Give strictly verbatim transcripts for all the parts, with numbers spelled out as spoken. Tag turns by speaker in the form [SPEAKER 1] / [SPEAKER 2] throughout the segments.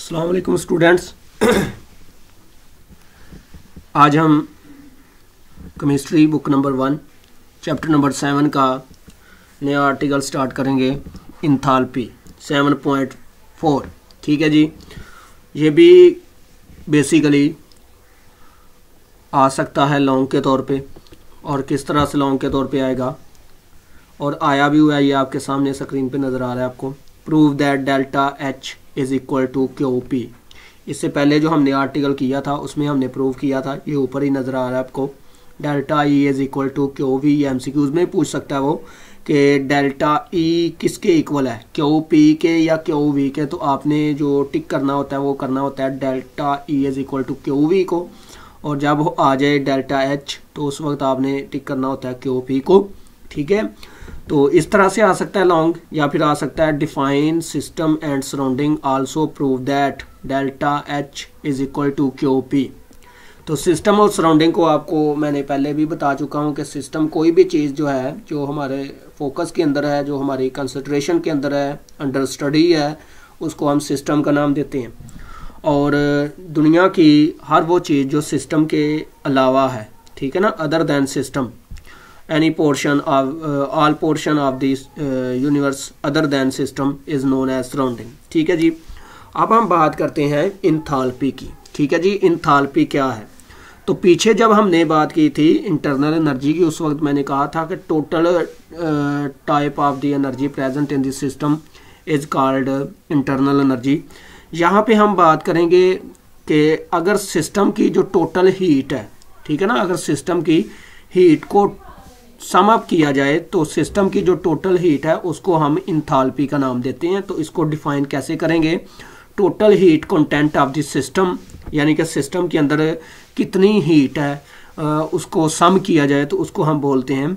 [SPEAKER 1] अस्सलाम वालेकुम स्टूडेंट्स। आज हम chemistry book number one chapter number seven का नया आर्टिकल स्टार्ट करेंगे, इंथाल्पी सेवन पॉइंट फोर। ठीक है जी, ये भी बेसिकली आ सकता है लॉन्ग के तौर पे, और किस तरह से लॉन्ग के तौर पे आएगा और आया भी हुआ है, ये आपके सामने स्क्रीन पे नज़र आ रहा है आपको। Prove that delta H is equal to Q P. इससे पहले जो हमने आर्टिकल किया था उसमें हमने प्रूव किया था, ये ऊपर ही नज़र आ रहा है आपको। Delta E is equal to Q V. ये एम सी क्यूज़ में पूछ सकता है वो कि डेल्टा ई किसके इक्वल है, क्यू पी के या क्यू वी के। तो आपने जो टिक करना होता है वो करना होता है delta E is equal to Q V को, और जब वो आ जाए डेल्टा एच तो उस वक्त आपने टिक करना होता है क्यू पी को। ठीक है, तो इस तरह से आ सकता है लॉन्ग, या फिर आ सकता है define system and surrounding also prove that delta H is equal to Q P. तो सिस्टम और सराउंडिंग को आपको मैंने पहले भी बता चुका हूँ कि सिस्टम कोई भी चीज़ जो है जो हमारे फोकस के अंदर है, जो हमारी कंसंट्रेशन के अंदर है, अंडर स्टडी है, उसको हम सिस्टम का नाम देते हैं। और दुनिया की हर वो चीज़ जो सिस्टम के अलावा है, ठीक है ना, other than system, any portion of uh, all portion of this uh, universe other than system is known as surrounding। ठीक है जी, अब हम बात करते हैं इंथाल्पी की। ठीक है जी, इंथाल्पी क्या है? तो पीछे जब हमने बात की थी इंटरनल एनर्जी की, उस वक्त मैंने कहा था कि total type of the energy present in the system is called internal energy. यहाँ पे हम बात करेंगे कि अगर सिस्टम की जो टोटल हीट है, ठीक है ना, अगर सिस्टम की हीट को सम अप किया जाए तो सिस्टम की जो टोटल हीट है उसको हम इंथाल्पी का नाम देते हैं। तो इसको डिफाइन कैसे करेंगे? Total heat content of the system, यानी कि सिस्टम के अंदर कितनी हीट है आ, उसको सम किया जाए तो उसको हम बोलते हैं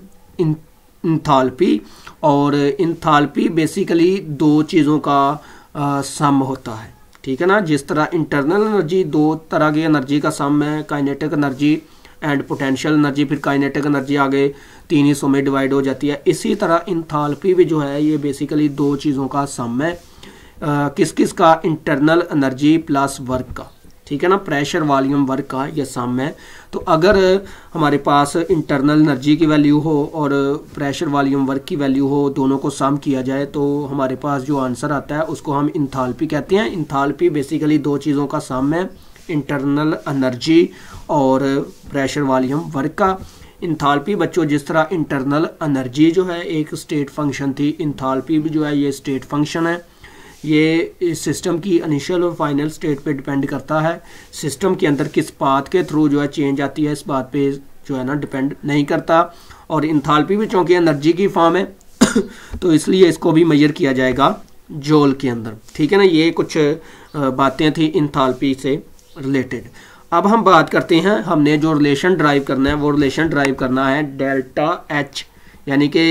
[SPEAKER 1] इंथाल्पी। और इंथाल्पी बेसिकली दो चीज़ों का आ, सम होता है। ठीक है ना, जिस तरह इंटरनल एनर्जी दो तरह की एनर्जी का सम है, kinetic energy and potential energy, फिर काइनेटिक एनर्जी आगे तीन हिस्सों में डिवाइड हो जाती है। इसी तरह इंथाल्पी भी जो है ये बेसिकली दो चीज़ों का सम है। आ, किस किस का? इंटरनल एनर्जी प्लस वर्क का। ठीक है ना, प्रेशर वॉल्यूम वर्क का ये सम है। तो अगर हमारे पास इंटरनल एनर्जी की वैल्यू हो और प्रेशर वॉल्यूम वर्क की वैल्यू हो, दोनों को सम किया जाए तो हमारे पास जो आंसर आता है उसको हम इंथाल्पी कहते हैं। इंथाल्पी बेसिकली दो चीज़ों का सम है, इंटरनल एनर्जी और प्रेशर वॉल्यूम वर्क का। इंथाल्पी बच्चों जिस तरह इंटरनल एनर्जी जो है एक स्टेट फंक्शन थी, इंथाल्पी भी जो है ये स्टेट फंक्शन है। ये इस सिस्टम की इनिशियल और फाइनल स्टेट पे डिपेंड करता है। सिस्टम के अंदर किस पाथ के थ्रू जो है चेंज आती है, इस बात पे जो है ना डिपेंड नहीं करता। और इंथाल्पी भी चूँकि एनर्जी की फॉर्म है तो इसलिए इसको भी मेजर किया जाएगा जूल के अंदर। ठीक है ना, ये कुछ बातें थी इंथाल्पी से रिलेटेड। अब हम बात करते हैं, हमने जो रिलेशन ड्राइव करना है वो रिलेशन ड्राइव करना है डेल्टा एच, यानी कि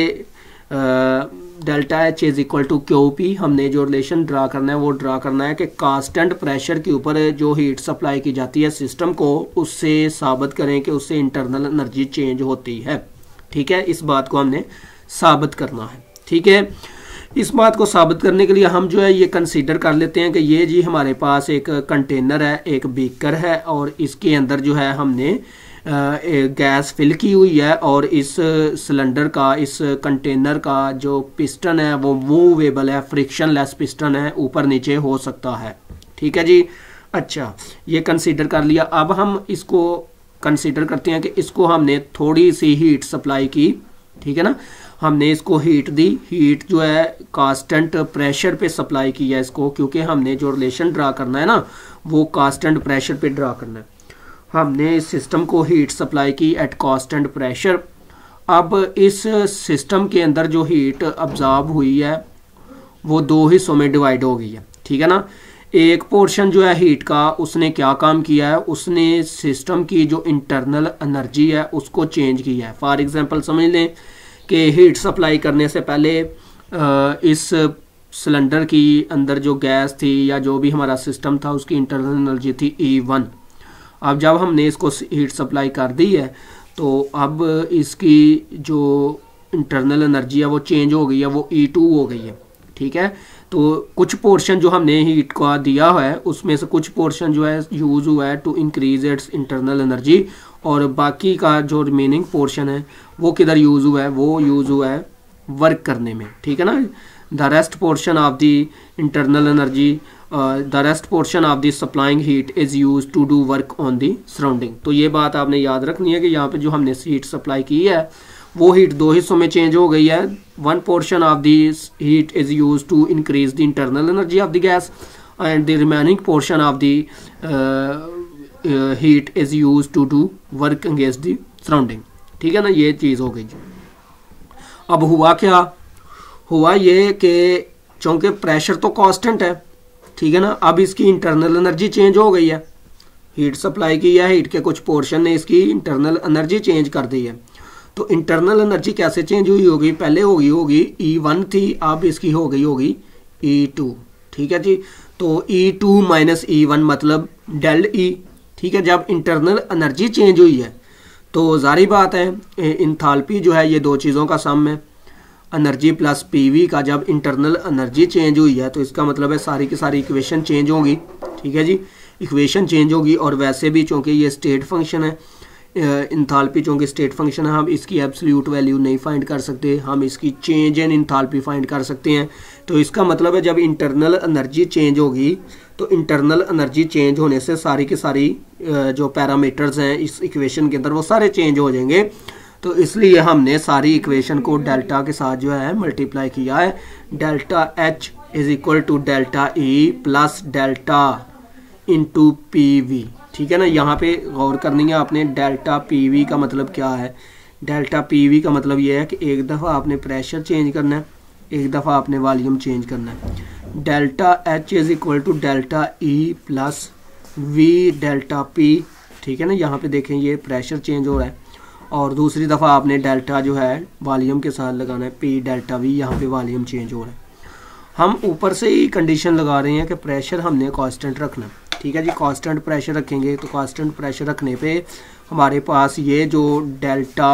[SPEAKER 1] delta H is equal to Q P. हमने जो रिलेशन ड्रा करना है वो ड्रा करना है कि कांस्टेंट प्रेशर के ऊपर जो हीट सप्लाई की जाती है सिस्टम को, उससे साबित करें कि उससे इंटरनल एनर्जी चेंज होती है। ठीक है, इस बात को हमने साबित करना है। ठीक है, इस बात को साबित करने के लिए हम जो है ये कंसीडर कर लेते हैं कि ये जी हमारे पास एक कंटेनर है, एक बीकर है, और इसके अंदर जो है हमने गैस फिल की हुई है, और इस सिलेंडर का, इस कंटेनर का जो पिस्टन है वो मूवेबल है, फ्रिक्शनलेस पिस्टन है, ऊपर नीचे हो सकता है। ठीक है जी, अच्छा ये कंसीडर कर लिया। अब हम इसको कंसीडर करते हैं कि इसको हमने थोड़ी सी हीट सप्लाई की। ठीक है ना, हमने इसको हीट दी, हीट जो है कांस्टेंट प्रेशर पे सप्लाई की है इसको, क्योंकि हमने जो रिलेशन ड्रा करना है ना वो कांस्टेंट प्रेशर पे ड्रा करना है। हमने इस सिस्टम को हीट सप्लाई की एट कांस्टेंट प्रेशर। अब इस सिस्टम के अंदर जो हीट अब्जॉर्ब हुई है वो दो हिस्सों में डिवाइड हो गई है। ठीक है ना, एक पोर्शन जो है हीट का, उसने क्या काम किया है, उसने सिस्टम की जो इंटरनल एनर्जी है उसको चेंज किया है। फॉर एग्जांपल समझ लें कि हीट सप्लाई करने से पहले इस सिलेंडर की अंदर जो गैस थी या जो भी हमारा सिस्टम था उसकी इंटरनल एनर्जी थी ई वन। अब जब हमने इसको हीट सप्लाई कर दी है तो अब इसकी जो इंटरनल एनर्जी है वो चेंज हो गई है, वो ई टू हो गई है। ठीक है, तो तो कुछ पोर्शन जो हमने हीट का दिया है उसमें से कुछ पोर्शन जो है यूज़ हुआ है to increase its internal energy, और बाकी का जो रिमेनिंग पोर्शन है वो किधर यूज़ हुआ है, वो यूज़ हुआ है वर्क करने में, ठीक है ना। The rest portion of the internal energy, the rest portion of the supplying heat is use to do work on the surrounding. तो ये बात आपने याद रखनी है कि यहाँ पे जो हमने हीट सप्लाई की है वो हीट दो हिस्सों में चेंज हो गई है। One portion of the heat is use to increase the internal energy of the gas and the remaining portion of the heat is use to do work against the surrounding, ठीक है ना। ये चीज़ हो गई। अब हुआ क्या, हुआ ये कि चूँकि प्रेशर तो कांस्टेंट है, ठीक है ना, अब इसकी इंटरनल एनर्जी चेंज हो गई है। हीट सप्लाई की है, हीट के कुछ पोर्शन ने इसकी इंटरनल एनर्जी चेंज कर दी है। तो इंटरनल एनर्जी कैसे चेंज हुई होगी, पहले होगी होगी ई वन थी, अब इसकी हो गई होगी ई टू, ठीक है जी। तो E two minus E one मतलब डेल ई, ठीक है। जब इंटरनल एनर्जी चेंज हुई है तो जारी बात है इंथाल्पी जो है ये दो चीज़ों का सम है, एनर्जी प्लस पीवी का। जब इंटरनल एनर्जी चेंज हुई है तो इसका मतलब है सारी की सारी इक्वेशन चेंज होगी, ठीक है जी, इक्वेशन चेंज होगी। और वैसे भी चूँकि ये स्टेट फंक्शन है, इंथाल्पी चूँकि स्टेट फंक्शन है, हम इसकी एब्सोल्यूट वैल्यू नहीं फाइंड कर सकते, हम इसकी चेंज इन इंथाल्पी फाइंड कर सकते हैं। तो इसका मतलब है जब इंटरनल एनर्जी चेंज होगी तो इंटरनल एनर्जी चेंज होने से सारी की सारी जो पैरामीटर्स हैं इस इक्वेशन के अंदर वो सारे चेंज हो जाएंगे। तो इसलिए हमने सारी इक्वेशन को डेल्टा के साथ जो है मल्टीप्लाई किया है। Delta H is equal to delta E plus delta into P V, ठीक है ना। यहाँ पे गौर करनी है आपने, डेल्टा पी वी का मतलब क्या है। डेल्टा पी वी का मतलब ये है कि एक दफ़ा आपने प्रेशर चेंज करना है, एक दफ़ा आपने वॉल्यूम चेंज करना है। Delta H is equal to delta E plus V delta P, ठीक है ना। यहाँ पे देखें ये प्रेशर चेंज हो रहा है, और दूसरी दफ़ा आपने डेल्टा जो है वॉल्यूम के साथ लगाना है, पी डेल्टा वी, यहाँ पे वॉल्यूम चेंज हो रहा है। हम ऊपर से ही कंडीशन लगा रहे हैं कि प्रेशर हमने कांस्टेंट रखना, ठीक है जी। कांस्टेंट प्रेशर रखेंगे तो कांस्टेंट प्रेशर रखने पे हमारे पास ये जो डेल्टा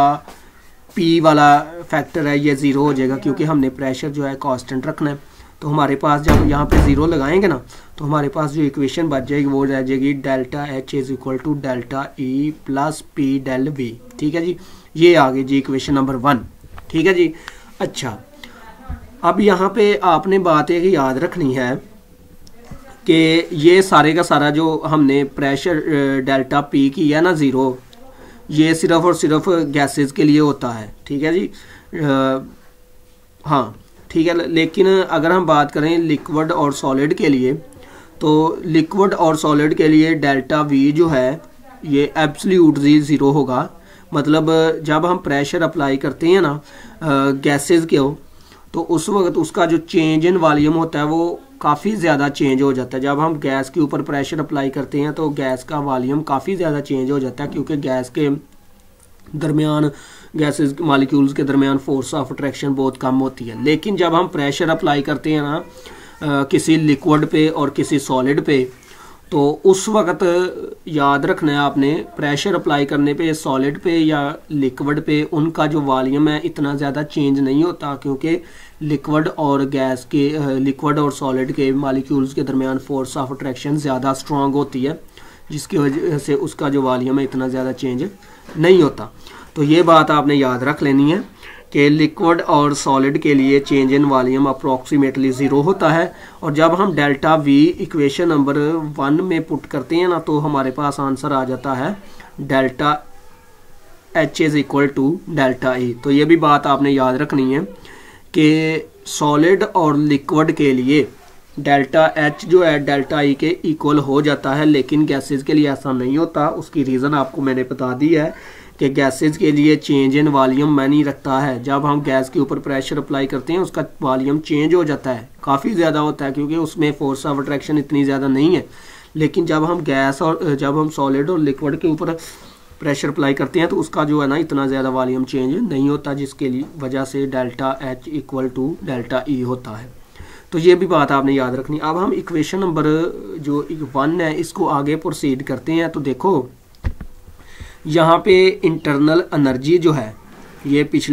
[SPEAKER 1] पी वाला फैक्टर है ये ज़ीरो हो जाएगा, क्योंकि हमने प्रेशर जो है कांस्टेंट रखना है। तो हमारे पास जब यहाँ पे ज़ीरो लगाएंगे ना तो हमारे पास जो इक्वेशन बच जाएगी वो रह जाएगी delta H is equal to delta E plus P del V, ठीक है जी। ये आ गई जी इक्वेशन नंबर वन, ठीक है जी। अच्छा, अब यहाँ पे आपने बात एक याद रखनी है कि ये सारे का सारा जो हमने प्रेशर डेल्टा पी की है ना ज़ीरो, ये सिर्फ और सिर्फ गैसेस के लिए होता है, ठीक है जी। आ, हाँ ठीक है, लेकिन अगर हम बात करें लिक्विड और सॉलिड के लिए तो लिक्विड और सॉलिड के लिए डेल्टा वी जो है ये एब्सोल्यूटली ज़ीरो होगा। मतलब जब हम प्रेशर अप्लाई करते हैं ना गैसेस के हो तो उस वक्त उसका जो चेंज इन वॉल्यूम होता है वो काफ़ी ज़्यादा चेंज हो जाता है। जब हम गैस के ऊपर प्रेशर अप्लाई करते हैं तो गैस का वॉल्यूम काफ़ी ज़्यादा चेंज हो जाता है, क्योंकि गैस के दरमियान गैसेस मॉलिक्यूल्स के दरमियान फोर्स ऑफ अट्रैक्शन बहुत कम होती है। लेकिन जब हम प्रेशर अप्लाई करते हैं ना आ, किसी लिक्विड पे और किसी सॉलिड पे, तो उस वक्त याद रखना है आपने प्रेशर अप्लाई करने पे सॉलिड पे या लिक्विड पे उनका जो वॉल्यूम है इतना ज़्यादा चेंज नहीं होता, क्योंकि लिक्विड और गैस के लिक्विड और सॉलिड के मॉलिक्यूल्स के दरमियान फोर्स ऑफ अट्रैक्शन ज़्यादा स्ट्रॉन्ग होती है, जिसकी वजह से उसका जो वॉल्यूम है इतना ज़्यादा चेंज नहीं होता। तो ये बात आपने याद रख लेनी है कि लिक्विड और सॉलिड के लिए change in volume approximately zero होता है। और जब हम delta V equation number one में पुट करते हैं ना तो हमारे पास आंसर आ जाता है delta H is equal to delta E. तो ये भी बात आपने याद रखनी है कि सॉलिड और लिक्विड के लिए डेल्टा एच जो है डेल्टा ई के इक्वल हो जाता है, लेकिन गैसेस के लिए ऐसा नहीं होता। उसकी रीज़न आपको मैंने बता दी है कि गैसेस के लिए चेंज इन वॉल्यूम मायने रखता है। जब हम गैस के ऊपर प्रेशर अप्लाई करते हैं उसका वॉल्यूम चेंज हो जाता है, काफ़ी ज़्यादा होता है, क्योंकि उसमें फोर्स ऑफ अट्रैक्शन इतनी ज़्यादा नहीं है। लेकिन जब हम गैस और जब हम सॉलिड और लिक्विड के ऊपर प्रेशर अप्लाई करते हैं तो उसका जो है ना इतना ज़्यादा वॉल्यूम चेंज नहीं होता, जिसके लिए वजह से delta H equal to delta E होता है। तो ये भी बात आपने याद रखनी। अब हम इक्वेशन नंबर जो वन है इसको आगे प्रोसीड करते हैं। तो देखो यहाँ पे इंटरनल एनर्जी जो है ये पिछले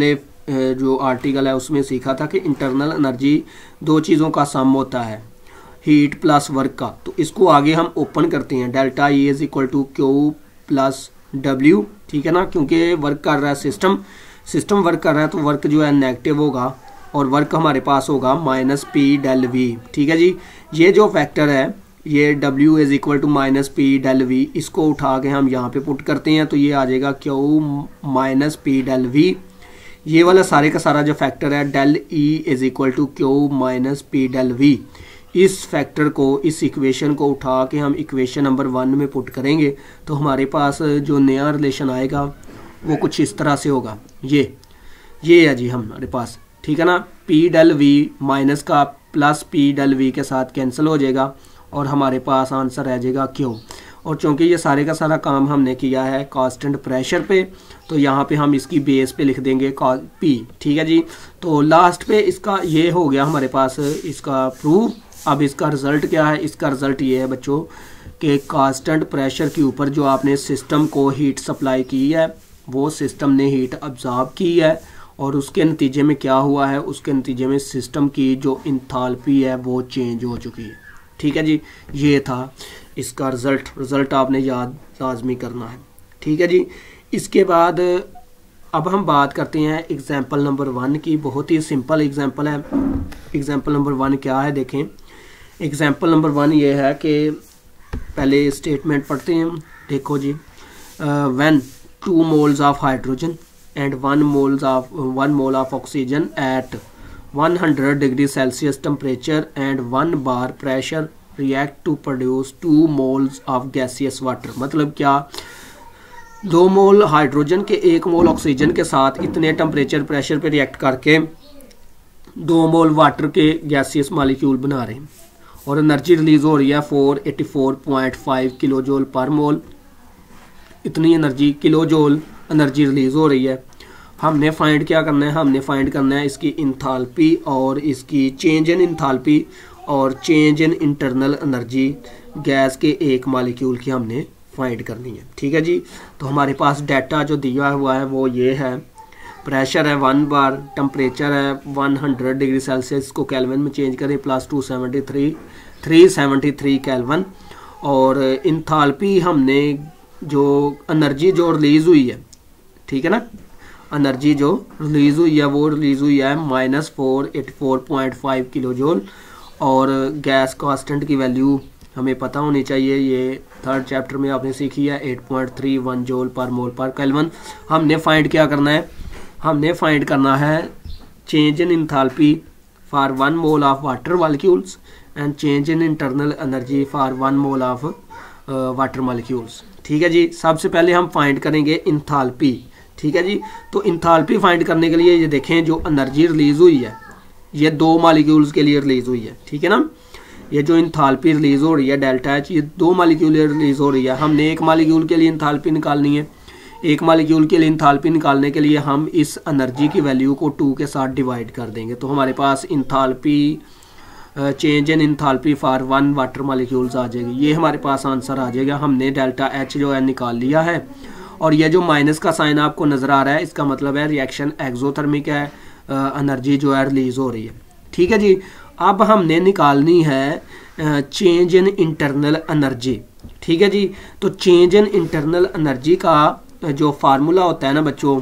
[SPEAKER 1] जो आर्टिकल है उसमें सीखा था कि इंटरनल एनर्जी दो चीज़ों का सम होता है, हीट प्लस वर्क का। तो इसको आगे हम ओपन करते हैं, delta E is equal to Q plus W, ठीक है ना, क्योंकि वर्क कर रहा है सिस्टम सिस्टम वर्क कर रहा है तो वर्क जो है नेगेटिव होगा और वर्क हमारे पास होगा माइनस पी डेल वी, ठीक है जी। ये जो फैक्टर है ये W is equal to minus P del V, इसको उठा के हम यहाँ पे पुट करते हैं तो ये आ जाएगा Q minus P del V. ये वाला सारे का सारा जो फैक्टर है del E is equal to Q minus P del V, इस फैक्टर को, इस इक्वेशन को उठा के हम इक्वेशन नंबर वन में पुट करेंगे तो हमारे पास जो नया रिलेशन आएगा वो कुछ इस तरह से होगा। ये ये है जी हमारे पास, ठीक है ना, पी डेल वी माइनस का प्लस पी डेल वी के साथ कैंसिल हो जाएगा और हमारे पास आंसर रह जाएगा क्यू। और चूंकि ये सारे का सारा काम हमने किया है कांस्टेंट प्रेशर पे तो यहाँ पे हम इसकी बेस पे लिख देंगे पी, ठीक है जी। तो लास्ट पे इसका ये हो गया हमारे पास इसका प्रूफ। अब इसका रिज़ल्ट क्या है, इसका रिज़ल्ट ये है बच्चों कि कांस्टेंट प्रेशर के ऊपर जो आपने सिस्टम को हीट सप्लाई की है वो सिस्टम ने हीट अब्जॉर्ब की है और उसके नतीजे में क्या हुआ है, उसके नतीजे में सिस्टम की जो इंथाल्पी है वो चेंज हो चुकी है, ठीक है जी। ये था इसका रिज़ल्ट, रिज़ल्ट आपने याद लाजमी करना है, ठीक है जी। इसके बाद अब हम बात करते हैं एग्जाम्पल नंबर वन की। बहुत ही सिंपल एग्जाम्पल है। एग्जाम्पल नंबर वन क्या है देखें। एग्जाम्पल नंबर वन ये है कि पहले स्टेटमेंट पढ़ते हैं, देखो जी। When two moles of hydrogen and one moles of one mole of oxygen at one hundred degree Celsius temperature and one bar pressure react to produce two moles of gaseous water। मतलब क्या, दो मोल hydrogen के एक मोल oxygen के साथ इतने temperature pressure पे react करके दो मोल वाटर के गैसियस मॉलिक्यूल बना रहे हैं और एनर्जी रिलीज हो रही है four eighty four point five kilo joule पर मोल। इतनी energy kilo joule energy release हो रही है। हमने फाइंड क्या करना है, हमने फाइंड करना है इसकी इंथाल्पी और इसकी चेंज इन इंथाल्पी और change in internal energy gas के एक मॉलिक्यूल की हमने फाइंड करनी है, ठीक है जी। तो हमारे पास डाटा जो दिया हुआ है वो ये है, प्रेशर है वन बार, टेम्परेचर है वन हंड्रेड डिग्री सेल्सियस को केल्विन में चेंज करें plus two seventy three three seventy three Kelvin और इंथाल्पी हमने जो एनर्जी जो रिलीज हुई है, ठीक है ना, एनर्जी जो रिलीज हुई है वो रिलीज हुई है minus four eighty four point five kilo joule और गैस कांस्टेंट की वैल्यू हमें पता होनी चाहिए, ये थर्ड चैप्टर में आपने सीखी है एट पॉइंट थ्री वन जोल पर मोल पर केल्विन। हमने फाइंड क्या करना है, हमने फाइंड करना है change in enthalpy for one mole of water molecules and change in internal energy for one mole of water molecules, ठीक है जी। सबसे पहले हम फाइंड करेंगे इंथाल्पी, ठीक है जी। तो इंथाल्पी फाइंड करने के लिए ये देखें जो एनर्जी रिलीज हुई है ये दो मॉलिक्यूल्स के लिए रिलीज हुई है, ठीक है ना। ये जो इंथाल्पी रिलीज हो रही है डेल्टा एच, ये दो मॉलिक्यूल रिलीज हो रही है। हमने एक मॉलिक्यूल के लिए इंथाल्पी निकालनी है। एक मॉलिक्यूल के लिए इंथाल्पी निकालने के लिए हम इस एनर्जी की वैल्यू को टू के साथ डिवाइड कर देंगे तो हमारे पास enthalpy change in enthalpy for one water molecules आ जाएगी। ये हमारे पास आंसर आ जाएगा। हमने डेल्टा एच जो है निकाल लिया है और ये जो माइनस का साइन आपको नज़र आ रहा है इसका मतलब है रिएक्शन एक्सोथर्मिक है, एनर्जी जो है रिलीज हो रही है, ठीक है जी। अब हमने निकालनी है चेंज इन इंटरनल एनर्जी, ठीक है जी। तो चेंज इन इंटरनल एनर्जी का जो फार्मूला होता है ना बच्चों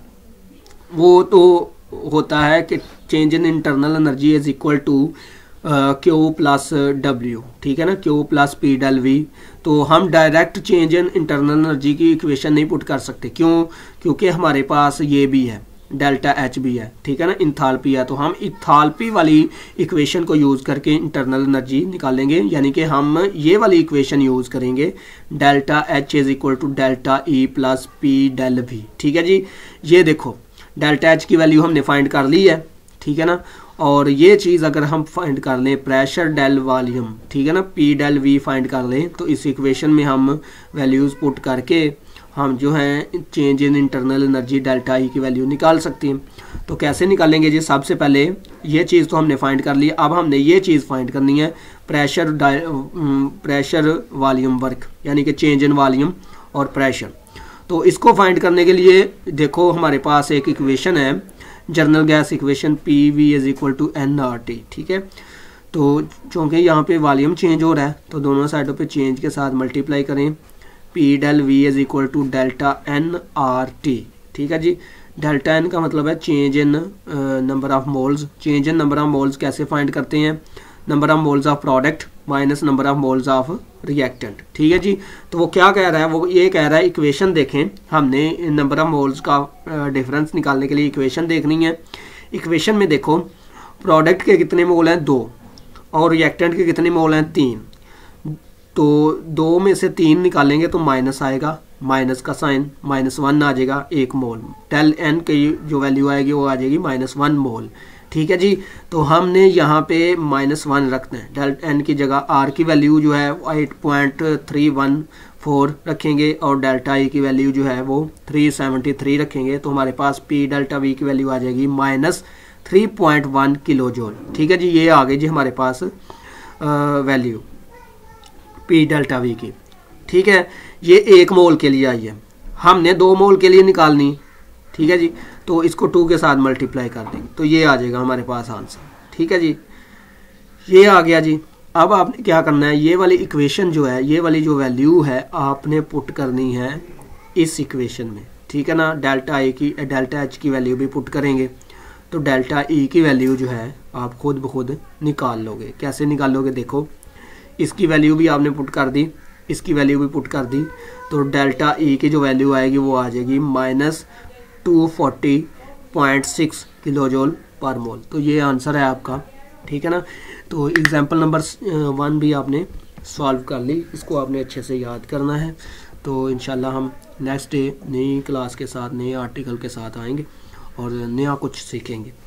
[SPEAKER 1] वो तो होता है कि change in internal energy is equal to Q plus W, ठीक है ना, Q plus P del V. तो हम direct change in internal energy की इक्वेशन नहीं पुट कर सकते, क्यों, क्योंकि हमारे पास ये भी है डेल्टा एच भी है, ठीक है ना, इंथाल्पी है। तो हम इंथाल्पी वाली इक्वेशन को यूज़ करके इंटरनल एनर्जी निकालेंगे, यानी कि हम ये वाली इक्वेशन यूज़ करेंगे delta H is equal to delta E plus P del V, ठीक है जी। ये देखो डेल्टा एच की वैल्यू हमने फाइंड कर ली है, ठीक है ना। और ये चीज़ अगर हम फाइंड कर लें प्रेशर डेल वॉल्यूम, ठीक है ना, पी डेल वी फाइंड कर लें तो इस इक्वेशन में हम वैल्यूज़ पुट करके हम जो है change in internal energy delta E की वैल्यू निकाल सकते हैं। तो कैसे निकालेंगे जी, सबसे पहले ये चीज़ तो हमने फाइंड कर ली। अब हमने ये चीज़ फाइंड करनी है प्रेशर प्रेशर वॉल्यूम वर्क, यानी कि चेंज इन वॉल्यूम और प्रेशर। तो इसको फाइंड करने के लिए देखो हमारे पास एक इक्वेशन है general gas equation P V is equal to N R T, ठीक है। तो चूँकि यहाँ पे वॉल्यूम चेंज हो रहा है तो दोनों साइडों पे चेंज के साथ मल्टीप्लाई करें, P del V is equal to delta N R T, ठीक है जी। डेल्टा एन का मतलब है change in number of moles. Change in number of moles कैसे फाइंड करते हैं, number of moles of product minus number of moles of reactant, ठीक है जी। तो वो क्या कह रहा है, वो ये कह रहा है इक्वेशन देखें, हमने नंबर ऑफ मोल्स का डिफरेंस निकालने के लिए इक्वेशन देखनी है। इक्वेशन में देखो प्रोडक्ट के कितने मोल हैं, दो, और रिएक्टेंट के कितने मोल हैं, तीन। तो दो में से तीन निकालेंगे तो माइनस आएगा, माइनस का साइन, माइनस वन आ जाएगा एक मोल। डेल एन की जो वैल्यू आएगी वो आ जाएगी माइनस वन मोल, ठीक है जी। तो हमने यहाँ पे माइनस वन रखना है, डेल एन की जगह आर की वैल्यू जो है eight point three one four रखेंगे और डेल्टा ई की वैल्यू जो है वो थ्री सेवेंटी थ्री रखेंगे। तो हमारे पास पी डेल्टा वी की वैल्यू आ जाएगी minus three point one kilo joule, ठीक है जी। ये आ गई जी हमारे पास वैल्यू पी डेल्टा वी की, ठीक है। ये एक मोल के लिए आई है, हमने दो मोल के लिए निकालनी, ठीक है जी। तो इसको टू के साथ मल्टीप्लाई कर देंगे तो ये आ जाएगा हमारे पास आंसर, ठीक है जी। ये आ गया जी। अब आपने क्या करना है, ये वाली इक्वेशन जो है, ये वाली जो वैल्यू है आपने पुट करनी है इस इक्वेशन में, ठीक है ना। डेल्टा ए की डेल्टा एच की वैल्यू भी पुट करेंगे तो डेल्टा ई की वैल्यू जो है आप खुद ब खुद निकाल लोगे। कैसे निकालोगे, देखो इसकी वैल्यू भी आपने पुट कर दी, इसकी वैल्यू भी पुट कर दी, तो डेल्टा ई की जो वैल्यू आएगी वो आ जाएगी minus two forty point six kilo joule पर मोल। तो ये आंसर है आपका, ठीक है ना। तो एग्जाम्पल नंबर वन भी आपने सॉल्व कर ली, इसको आपने अच्छे से याद करना है। तो इंशाल्लाह हम नेक्स्ट डे नई क्लास के साथ, नए आर्टिकल के साथ आएंगे और नया कुछ सीखेंगे।